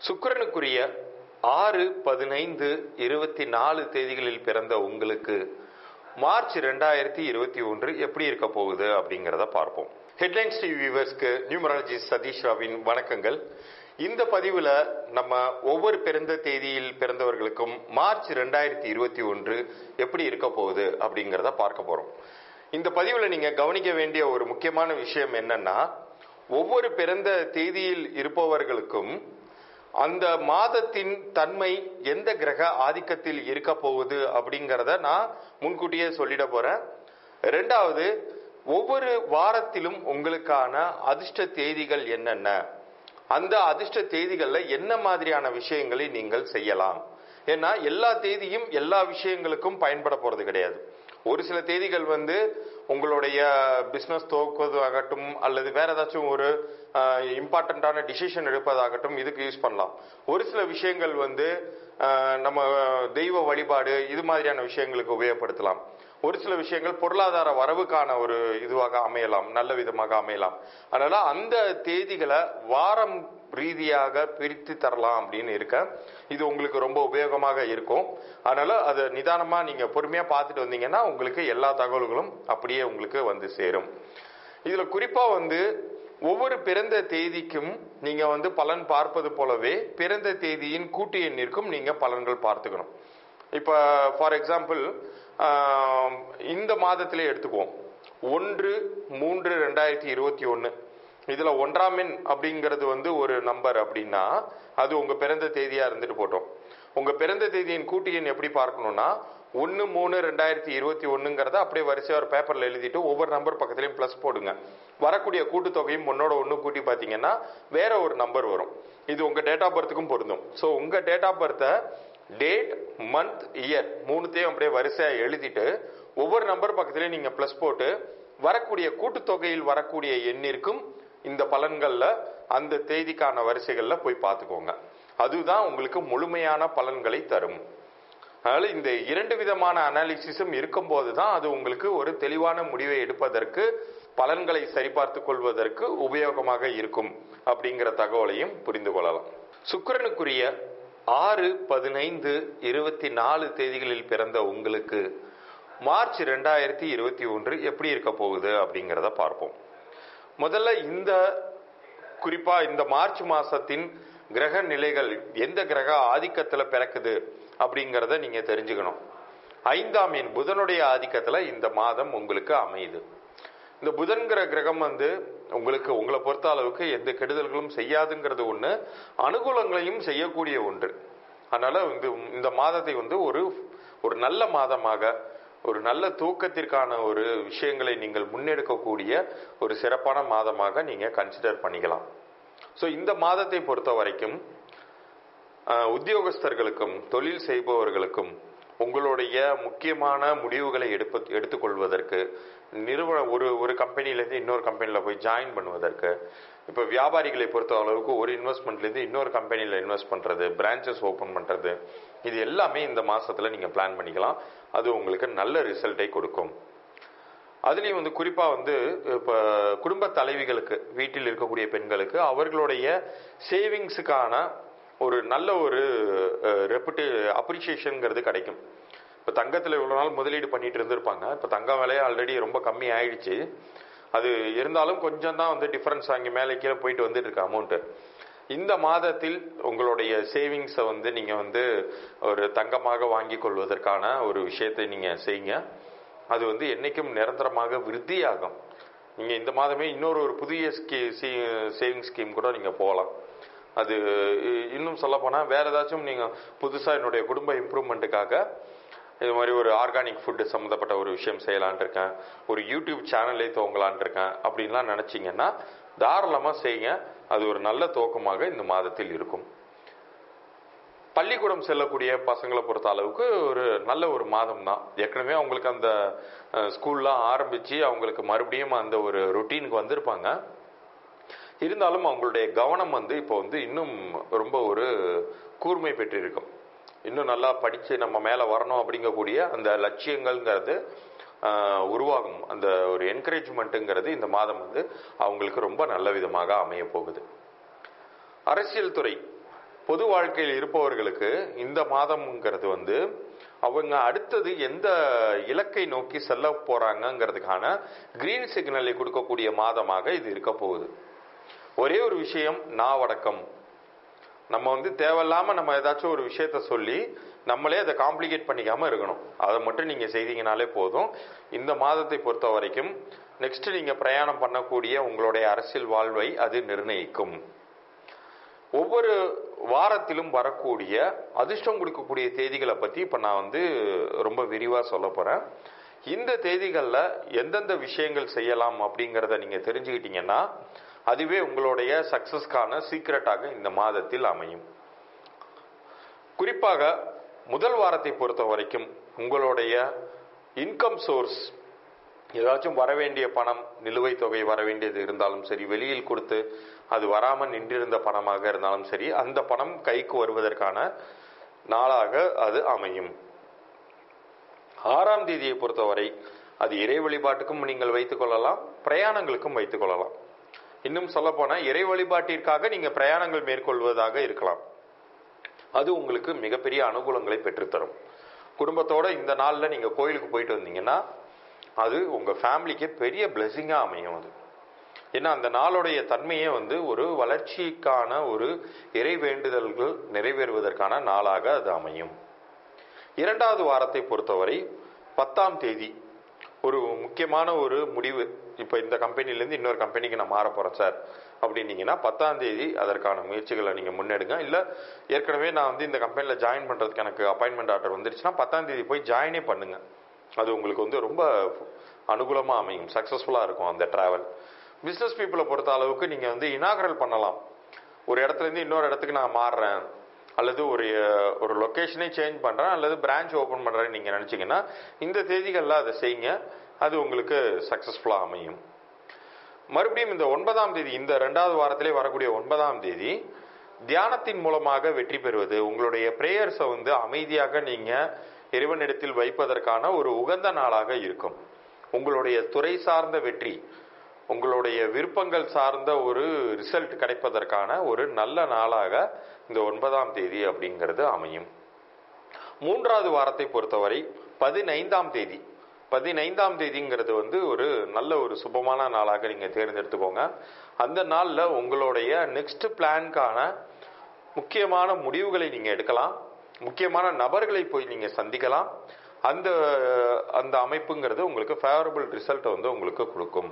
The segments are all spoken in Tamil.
சுக்கிரனுக்குரிய 6-15-24 தேதிகளில் பிறந்த உங்களுக்கு மார்ச் 2021 எப்படி இருக்க போகுது அப்படிங்கிறத பார்ப்போம். ஹெட்லைன்ஸ் டிவி வியூவர்ஸ்க்கு நியூமராலஜிஸ்ட் சதீஷ் ராவின் வணக்கங்கள். இந்த பதிவுல நம்ம ஒவ்வொரு பிறந்த தேதியில் பிறந்தவர்களுக்கும் மார்ச் 2021 எப்படி இருக்க போகுது அப்படிங்கிறத பார்க்க போறோம். இந்த பதிவுல நீங்க கவனிக்க வேண்டிய ஒரு முக்கியமான விஷயம் என்னன்னா, ஒவ்வொரு பிறந்த தேதியில் இருப்பவர்களுக்கும் அந்த மாதத்தின் தன்மை எந்த கிரக ஆதிக்கத்தில் இருக்க போகுது அப்படிங்கிறத நான் முன்கூட்டியே சொல்லிட போறேன். ரெண்டாவது, ஒவ்வொரு வாரத்திலும் உங்களுக்கான அதிர்ஷ்ட தேதிகள் என்னென்ன, அந்த அதிர்ஷ்ட தேதிகள்ல என்ன மாதிரியான விஷயங்களை நீங்கள் செய்யலாம். ஏன்னா எல்லா தேதியும் எல்லா விஷயங்களுக்கும் பயன்பட போறது கிடையாது. ஒரு சில தேதிகள் உங்களுடைய பிசினஸ் துவக்குவதாகட்டும் அல்லது வேற ஏதாச்சும் ஒரு இம்பார்ட்டன்டான டிசிஷன் எடுப்பதாகட்டும் இதுக்கு யூஸ் பண்ணலாம். ஒரு சில விஷயங்கள் நம்ம தெய்வ வழிபாடு இது மாதிரியான விஷயங்களுக்கு உபயோகப்படுத்தலாம். ஒரு சில விஷயங்கள் பொருளாதார வரவுக்கான ஒரு இதுவாக அமையலாம், நல்ல விதமாக அமையலாம். அதனால அந்த தேதிகளை வாரம் ரீதியாக பிரித்து தரலாம் அப்படின்னு இருக்க. இது உங்களுக்கு ரொம்ப உபயோகமாக இருக்கும். அதனால அதை நிதானமா நீங்க பொறுமையா பார்த்துட்டு வந்தீங்கன்னா உங்களுக்கு எல்லா தகவல்களும் அப்படியே உங்களுக்கு சேரும். இதுல குறிப்பா ஒவ்வொரு பிறந்த தேதிக்கும் நீங்க பலன் பார்ப்பது போலவே பிறந்த தேதியின் கூட்டு எண்ணிற்கும் நீங்க பலன்கள் பார்த்துக்கணும். இப்ப ஃபார் எக்ஸாம்பிள் இந்த மாதத்திலே எடுத்துக்குவோம். 1-3-2021 இதுல 1ஆம் எண் அப்படிங்கிறது ஒரு நம்பர் அப்படின்னா அது உங்க பிறந்த தேதியா இருந்துட்டு போட்டோம். உங்க பிறந்த தேதியின் கூட்டு எண் எப்படி பார்க்கணும்னா 1-3-2021 அப்படியே வரிசையா ஒரு பேப்பர்ல எழுதிட்டு ஒவ்வொரு நம்பர் பக்கத்துலயும் பிளஸ் போடுங்க. வரக்கூடிய கூட்டுத்தொகையும் ஒன்னோட ஒண்ணு கூட்டி பாத்தீங்கன்னா வேற ஒரு நம்பர் வரும். இது உங்க டேட் ஆஃப் பர்த்துக்கும் பொருந்தும். சோ உங்க டேட் ஆஃப் பர்த்தை டேட், மந்த், இயர் மூணுத்தையும் அப்படியே வரிசையா எழுதிட்டு ஒவ்வொரு நம்பர் பக்கத்திலையும் நீங்க பிளஸ் போட்டு வரக்கூடிய கூட்டுத்தொகையில் வரக்கூடிய எண்ணிற்கும் இந்த பலன்கள்ல அந்த தேதிக்கான வரிசைகள்ல போய் பார்த்துக்கோங்க. அதுதான் உங்களுக்கு முழுமையான பலன்களை தரும். அதனால இந்த இரண்டு விதமான அனாலிசிஸும் இருக்கும் போதுதான் அது உங்களுக்கு ஒரு தெளிவான முடிவை எடுப்பதற்கு, பலன்களை சரிபார்த்து கொள்வதற்கு உபயோகமாக இருக்கும் அப்படிங்கிற தகவலையும் புரிந்து கொள்ளலாம். சுக்கிரனுக்குரிய 6-15-24 தேதிகளில் பிறந்த உங்களுக்கு மார்ச் 2021 எப்படி இருக்க போகுது அப்படிங்கிறத பார்ப்போம். முதல்ல குறிப்பா இந்த மார்ச் மாசத்தின் கிரக நிலைகள் எந்த கிரக ஆதிக்கத்துல பிறக்குது அப்படிங்கிறத நீங்க தெரிஞ்சுக்கணும். 5ஆம் எண் புதனுடைய ஆதிக்கத்துல இந்த மாதம் உங்களுக்கு அமையுது. இந்த புதன்கிற கிரகம் உங்களை பொறுத்த அளவுக்கு எந்த கெடுதல்களும் செய்யாதுங்கிறது ஒண்ணு, அனுகூலங்களையும் செய்யக்கூடிய ஒன்று. அதனால இந்த மாதத்தை ஒரு நல்ல மாதமாக, ஒரு நல்ல தூக்கத்திற்கான ஒரு விஷயங்களை நீங்கள் முன்னெடுக்கக்கூடிய ஒரு சிறப்பான மாதமாக நீங்க கன்சிடர் பண்ணிக்கலாம். சோ இந்த மாதத்தை பொறுத்த வரைக்கும் உத்தியோகஸ்தர்களுக்கும் தொழில் செய்பவர்களுக்கும் உங்களுடைய முக்கியமான முடிவுகளை எடுத்துக்கொள்வதற்கு, நிறுவனம் ஒரு கம்பெனிலேருந்து இன்னொரு கம்பெனியில போய் ஜாயின் பண்ணுவதற்கு, இப்ப வியாபாரிகளை பொறுத்த அளவுக்கு ஒரு இன்வெஸ்ட்மெண்ட்ல இருந்து இன்னொரு கம்பெனியில இன்வெஸ்ட் பண்றது, பிரான்ச்சஸ் ஓபன் பண்றது, இது எல்லாமே இந்த மாசத்துல நீங்க பிளான் பண்ணிக்கலாம். அது உங்களுக்கு நல்ல ரிசல்ட்டை கொடுக்கும். அதுலயும் குறிப்பா இப்ப குடும்ப தலைவிகளுக்கு, வீட்டில் இருக்கக்கூடிய பெண்களுக்கு அவர்களுடைய சேவிங்ஸுக்கான ஒரு நல்ல ஒரு அப்ரிசியேஷன்ங்கிறது கிடைக்கும். இப்ப தங்கத்துல இவ்வளவு நாள் முதலீடு பண்ணிட்டு இருந்திருப்பாங்க. இப்ப தங்கம் விலையை ஆல்ரெடி ரொம்ப கம்மி ஆயிடுச்சு. அது இருந்தாலும் கொஞ்சம் தான் டிஃபரன்ஸ் அங்கே மேலே கீழே போயிட்டு வந்துட்டு இருக்கு அமௌண்ட். இந்த மாதத்தில் உங்களுடைய சேவிங்ஸை நீங்க ஒரு தங்கமாக வாங்கி கொள்வதற்கான ஒரு விஷயத்தை நீங்க செய்யுங்க. அது என்னைக்கும் நிரந்தரமாக விருத்தியாகும். நீங்க இந்த மாதமே இன்னொரு புதிய சேவிங் ஸ்கீம் கூட நீங்க போகலாம். அது இன்னும் சொல்ல போனா வேற ஏதாச்சும் நீங்க புதுசா என்னுடைய குடும்ப இம்ப்ரூவ்மெண்ட்டுக்காக இது மாதிரி ஒரு ஆர்கானிக் ஃபுட் சம்மந்தப்பட்ட ஒரு விஷயம் செய்யலான் இருக்கேன், ஒரு யூடியூப் சேனலை துவங்கலான் இருக்கேன் அப்படின்லாம் நினைச்சீங்கன்னா தாராளமா செய்யுங்க. அது ஒரு நல்ல துவக்கமாக இந்த மாதத்தில் இருக்கும். பள்ளிக்கூடம் செல்லக்கூடிய பசங்களை பொறுத்த அளவுக்கு ஒரு நல்ல ஒரு மாதம் தான். ஏற்கனவே அவங்களுக்கு அந்த ஸ்கூல்லாம் ஆரம்பிச்சு அவங்களுக்கு மறுபடியும் அந்த ஒரு ரொட்டீனுக்கு வந்திருப்பாங்க. இருந்தாலும் அவங்களுடைய கவனம் இப்போ இன்னும் ரொம்ப ஒரு கூர்மை பெற்றிருக்கும். இன்னும் நல்லா படிச்சு நம்ம மேல வரணும் அப்படிங்கக்கூடிய அந்த லட்சியங்கள்ங்கிறது உருவாகும். அந்த ஒரு என்கரேஜ்மெண்ட்டுங்கிறது இந்த மாதம் அவங்களுக்கு ரொம்ப நல்ல விதமாக அமைய போகுது. அரசியல் துறை பொது வாழ்க்கையில் இருப்பவர்களுக்கு இந்த மாதம்ங்கிறது வந்து அவங்க அடுத்தது எந்த இலக்கை நோக்கி செல்ல போறாங்கிறதுக்கான கிரீன் சிக்னலை கொடுக்கக்கூடிய மாதமாக இது இருக்க போகுது. ஒரே ஒரு விஷயம், நாவடக்கம். நம்ம வந்து தேவையில்லாம நம்ம ஏதாச்சும் ஒரு விஷயத்த சொல்லி நம்மளே அதை காம்ப்ளிகேட் பண்ணிக்காம இருக்கணும். அதை மட்டும் நீங்க செய்தீங்கனாலே போதும். இந்த மாதத்தை பொறுத்த வரைக்கும் நெக்ஸ்ட் நீங்க பிரயாணம் பண்ணக்கூடிய உங்களுடைய அரசியல் வாழ்வை அது நிர்ணயிக்கும். ஒவ்வொரு வாரத்திலும் வரக்கூடிய அதிர்ஷ்டம் கொடுக்கக்கூடிய தேதிகளை பத்தி இப்ப நான் வந்து ரொம்ப விரிவா சொல்ல போறேன். இந்த தேதிகள்ல எந்தெந்த விஷயங்கள் செய்யலாம் அப்படிங்கறத நீங்க தெரிஞ்சுக்கிட்டீங்கன்னா அதுவே உங்களுடைய சக்சஸ்க்கான சீக்ரெட்டாக இந்த மாதத்தில் அமையும். குறிப்பாக முதல் வாரத்தை பொறுத்த வரைக்கும் உங்களுடைய இன்கம் சோர்ஸ், ஏதாச்சும் வரவேண்டிய பணம், நிலுவைத் தொகை வரவேண்டியது இருந்தாலும் சரி, வெளியில் கொடுத்து அது வராமல் நின்றிருந்த பணமாக இருந்தாலும் சரி, அந்த பணம் கைக்கு வருவதற்கான நாளாக அது அமையும். 6ஆம் தேதியை பொறுத்தவரை அது இறை வழிபாட்டுக்கும் நீங்கள் வைத்துக் கொள்ளலாம், பிரயாணங்களுக்கும் வைத்துக் கொள்ளலாம். இன்னும் சொல்ல போனா இறை வழிபாட்டிற்காக நீங்க பிரயாணங்கள் மேற்கொள்வதாக இருக்கலாம். அது உங்களுக்கு மிகப்பெரிய அனுகூலங்களை பெற்றுத்தரும். குடும்பத்தோட இந்த நாள்ல நீங்க கோயிலுக்கு போயிட்டு வந்தீங்கன்னா அது உங்க ஃபேமிலிக்கு பெரிய பிளெஸிங்கா அமையும். அது ஏன்னா அந்த நாளுடைய தன்மையே வந்து ஒரு வளர்ச்சிக்கான ஒரு இறை வேண்டுதல்கள் நிறைவேறுவதற்கான நாளாக அது அமையும். 2வது வாரத்தை பொறுத்தவரை 10ஆம் தேதி ஒரு முக்கியமான ஒரு முடிவு. இப்ப இந்த கம்பெனிலேருந்து இன்னொரு கம்பெனிக்கு நான் மாற போறேன் சார் அப்படின்னீங்கன்னா 10ஆம் தேதி அதற்கான முயற்சிகளை நீங்க முன்னெடுங்க. இல்ல ஏற்கனவே நான் வந்து இந்த கம்பெனில ஜாயின் பண்றதுக்கு எனக்கு அப்பாயின்மெண்ட் ஆர்டர் வந்துருச்சுன்னா 10ஆம் தேதி போய் ஜாயினே பண்ணுங்க. அது உங்களுக்கு வந்து ரொம்ப அனுகூலமா அமையும், சக்சஸ்ஃபுல்லா இருக்கும் அந்த டிராவல். பிசினஸ் பீப்புளை பொறுத்த அளவுக்கு நீங்க வந்து இனாகரல் பண்ணலாம். ஒரு இடத்துல இருந்து இன்னொரு இடத்துக்கு நான் மாறுறேன், அல்லது ஒரு லொகேஷனே சேஞ்ச் பண்றேன், அல்லது பிரான்ச் ஓபன் பண்றேன்னு நீங்க நினைச்சீங்கன்னா இந்த தேதிகள்ல அதை செய்யுங்க. அது உங்களுக்கு சக்சஸ்ஃபுல்லா அமையும். மறுபடியும் இந்த 9ஆம் தேதி, இந்த 2வது வாரத்திலே வரக்கூடிய 9ஆம் தேதி தியானத்தின் மூலமாக வெற்றி பெறுவது, உங்களுடைய பிரேயர்ஸை வந்து அமைதியாக நீங்க இறைவனிடத்தில் வைப்பதற்கான ஒரு உகந்த நாளாக இருக்கும். உங்களுடைய துறை சார்ந்த வெற்றி, உங்களுடைய விருப்பங்கள் சார்ந்த ஒரு ரிசல்ட் கிடைப்பதற்கான ஒரு நல்ல நாளாக இந்த 9ஆம் தேதி அப்படிங்கிறது அமையும். 3வது வாரத்தை பொறுத்தவரை 15ஆம் தேதி, 15ஆம் தேதிங்கிறது வந்து ஒரு நல்ல ஒரு சுபமான நாளாக நீங்க தேர்ந்தெடுத்துக்கோங்க. அந்த நாள்ல உங்களுடைய நெக்ஸ்ட் பிளான்கான முக்கியமான முடிவுகளை நீங்க எடுக்கலாம், முக்கியமான நபர்களை போய் நீங்க சந்திக்கலாம். அந்த அமைப்புங்கிறது உங்களுக்கு ஃபேவரபிள் ரிசல்ட் வந்து உங்களுக்கு கொடுக்கும்.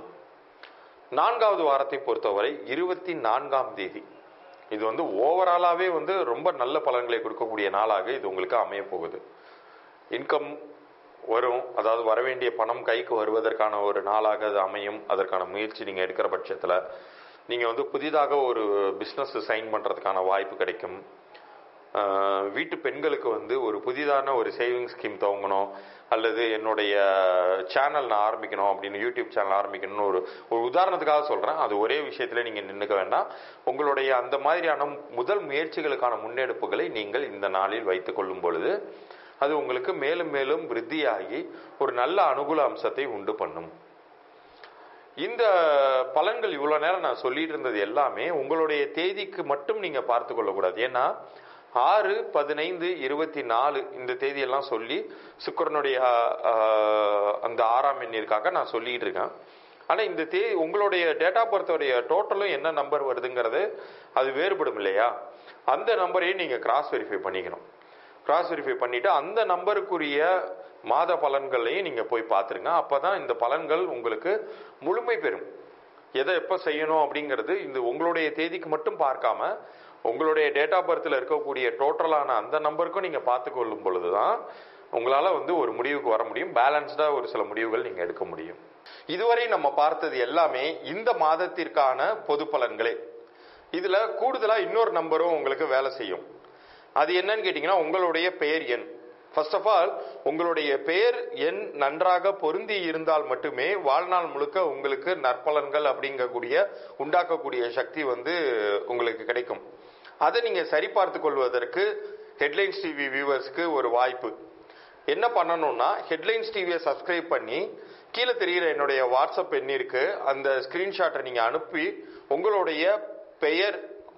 4வது வாரத்தை பொறுத்தவரை 24ஆம் தேதி, இது வந்து ஓவராலாவே வந்து ரொம்ப நல்ல பலன்களை கொடுக்கக்கூடிய நாளாக இது உங்களுக்கு அமைய போகுது. இன்கம் வரும், அதாவது வரவேண்டிய பணம் கைக்கு வருவதற்கான ஒரு நாளாக அது அமையும். அதற்கான முயற்சி நீங்க எடுக்கிற பட்சத்துல நீங்க வந்து புதிதாக ஒரு பிசினஸ் சைன் பண்றதுக்கான வாய்ப்பு கிடைக்கும். வீட்டு பெண்களுக்கு வந்து ஒரு புதிதான ஒரு சேவிங் ஸ்கீம் துவங்கணும், அல்லது என்னுடைய சேனல் நான் ஆரம்பிக்கணும் அப்படின்னு, யூடியூப் சேனல் ஆரம்பிக்கணும்னு ஒரு உதாரணத்துக்காக சொல்றேன். அது ஒரே விஷயத்துல நீங்க நின்னுக்க வேண்டாம். உங்களுடைய அந்த மாதிரியான முதல் முயற்சிகளுக்கான முன்னெடுப்புகளை நீங்கள் இந்த நாளில் வைத்துக் கொள்ளும் பொழுது அது உங்களுக்கு மேலும் மேலும் விருத்தியாகி ஒரு நல்ல அனுகூல அம்சத்தை உண்டு பண்ணும். இந்த பலன்கள் இவ்வளவு நேரம் நான் சொல்லிட்டு இருந்தது எல்லாமே உங்களுடைய தேதிக்கு மட்டும் நீங்க பார்த்து கொள்ளக்கூடாது. ஏன்னா 6, 15, 24 இந்த தேதியெல்லாம் சொல்லி சுக்கிரனுடைய அந்த 6ஆம் எண்ணிற்காக நான் சொல்லிட்டு இருக்கேன். ஆனா இந்த உங்களுடைய டேட்டா பொறுத்தவரைய டோட்டலும் என்ன நம்பர் வருதுங்கிறது அது வேறுபடும் இல்லையா? அந்த நம்பரையும் நீங்க கிராஸ் வெரிஃபை பண்ணிக்கணும். கிராஸ் வெரிஃபை பண்ணிட்டு அந்த நம்பருக்குரிய மாத பலன்களையும் நீங்க போய் பார்த்துருங்க. அப்பதான் இந்த பலன்கள் உங்களுக்கு முழுமை பெறும். எதை எப்ப செய்யணும் அப்படிங்கிறது இந்த உங்களுடைய தேதிக்கு மட்டும் பார்க்காம உங்களுடைய டேட் ஆஃப் பர்த்ல இருக்கக்கூடிய டோட்டலான அந்த நம்பருக்கும் நீங்க பார்த்து கொள்ளும் பொழுதுதான் உங்களால வந்து ஒரு முடிவுக்கு வர முடியும். பேலன்ஸ்டா ஒரு சில முடிவுகள் நீங்க எடுக்க முடியும். இதுவரை நம்ம பார்த்தது எல்லாமே இந்த மாதத்திற்கான பொது பலன்களே. இதுல கூடுதலா இன்னொரு நம்பரும் உங்களுக்கு வேலை செய்யும். அது என்னன்னு கேட்டீங்கன்னா உங்களுடைய பெயர் எண். ஃபர்ஸ்ட் ஆஃப் ஆல் உங்களுடைய பெயர் எண் நன்றாக பொருந்தி இருந்தால் மட்டுமே வாழ்நாள் முழுக்க உங்களுக்கு நற்பலன்கள் அப்படிங்கக்கூடிய உண்டாக்கக்கூடிய சக்தி வந்து உங்களுக்கு கிடைக்கும். அதை நீங்க சரிபார்த்து கொள்வதற்கு ஹெட்லைன்ஸ் டிவி வியூவர்ஸ்க்கு ஒரு வாய்ப்பு. என்ன பண்ணணும்னா ஹெட்லைன்ஸ் டிவியை சப்ஸ்கிரைப் பண்ணி கீழே தெரிகிற என்னுடைய வாட்ஸ்அப் எண்ணிற்கு அந்த ஸ்கிரீன்ஷாட்டை நீங்க அனுப்பி உங்களுடைய பெயர்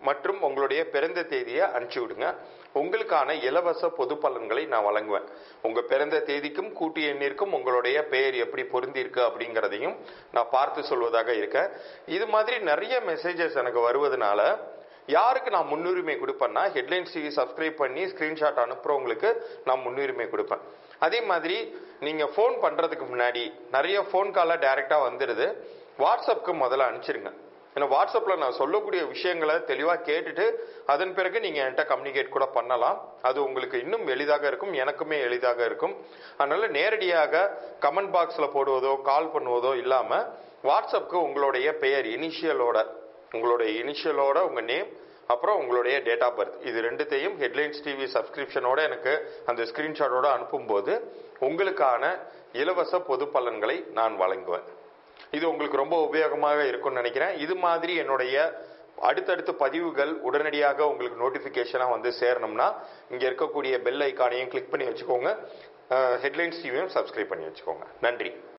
மற்றும் உங்களுடைய பிறந்த தேதியை அனுப்பிச்சு விடுங்க. உங்களுக்கான இலவச பொது பலன்களை நான் வழங்குவேன். உங்க பிறந்த தேதிக்கும் கூட்டு எண்ணிற்கும் உங்களுடைய பெயர் எப்படி பொருந்தி இருக்கு அப்படிங்கிறதையும் நான் பார்த்து சொல்வதாக இருக்கேன். இது மாதிரி நிறைய மெசேஜஸ் எனக்கு வருவதனால யாருக்கு நான் முன்னுரிமை கொடுப்பேன்னா, ஹெட்லைன்ஸ் டிவி சப்ஸ்கிரைப் பண்ணி ஸ்கிரீன்ஷாட் அனுப்புறவங்களுக்கு நான் முன்னுரிமை கொடுப்பேன். அதே மாதிரி நீங்க போன் பண்றதுக்கு முன்னாடி நிறைய போன் கால டைரக்டா வந்துடுது. வாட்ஸ்அப்க்கு முதல்ல அனுப்பிச்சிருங்க. ஏன்னா வாட்ஸ்அப்ல நான் சொல்லக்கூடிய விஷயங்களை தெளிவா கேட்டுட்டு அதன் பிறகு நீங்க என்கிட்ட கம்யூனிகேட் கூட பண்ணலாம். அது உங்களுக்கு இன்னும் எளிதாக இருக்கும், எனக்குமே எளிதாக இருக்கும். அதனால நேரடியாக கமெண்ட் பாக்ஸ்ல போடுவதோ கால் பண்ணுவதோ இல்லாம வாட்ஸ்அப்க்கு உங்களுடைய பெயர் இனிஷியலோட உங்க நேம் அப்புறம் உங்களுடைய டேட் ஆஃப் பர்த் இது ரெண்டுத்தையும் ஹெட்லைன்ஸ் டிவி சப்ஸ்கிரிப்ஷனோட எனக்கு அந்த ஸ்கிரீன்ஷாட்டோட அனுப்பும்போது உங்களுக்கான இலவச பொது பலன்களை நான் வழங்குவேன். இது உங்களுக்கு ரொம்ப உபயோகமாக இருக்கும்னு நினைக்கிறேன். இது மாதிரி என்னுடைய அடுத்தடுத்த பதிவுகள் உடனடியாக உங்களுக்கு நோட்டிபிகேஷனா வந்து சேரணும்னா இங்க இருக்கக்கூடிய பெல் ஐக்கானையும் கிளிக் பண்ணி வச்சுக்கோங்க. ஹெட்லைன்ஸ் டிவியும் சப்ஸ்கிரைப் பண்ணி வச்சுக்கோங்க. நன்றி.